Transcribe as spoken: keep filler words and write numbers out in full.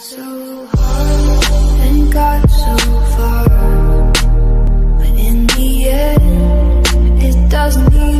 so hard and got so far, but in the end, it doesn't even